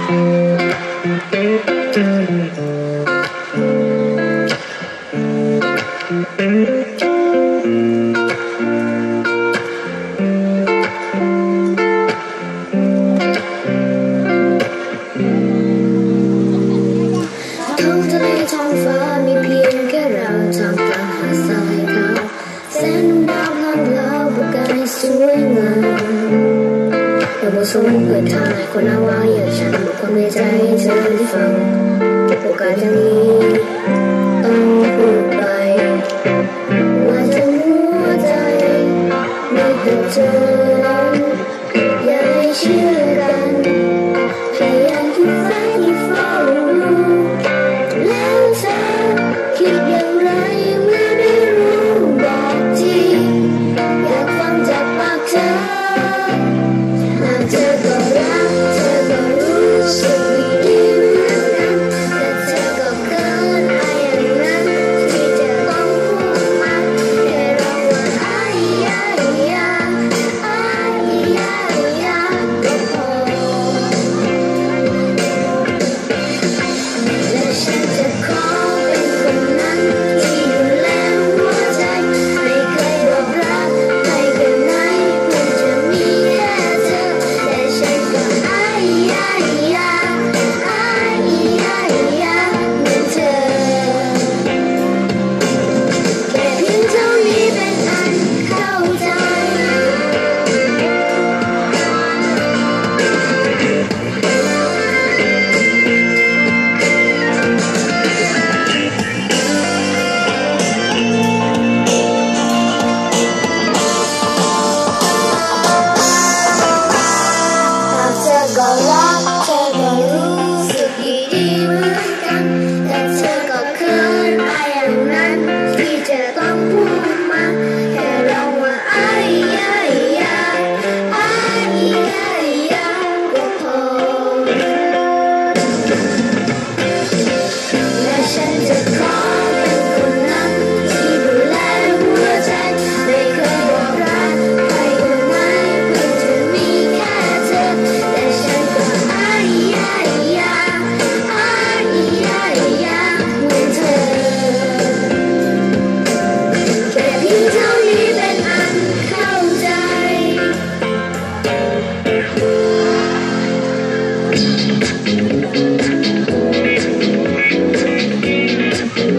ท้องฟ้ามีเพียงแค่เราท่ามกลางหาดทรายขาวแสงดาวพลันลาวประกายสวยงามเราบทสมเปิดทางให้คนเอาไว้อย่างฉันบอกความในใจให้เธอได้ฟังโอกาสอย่างนี้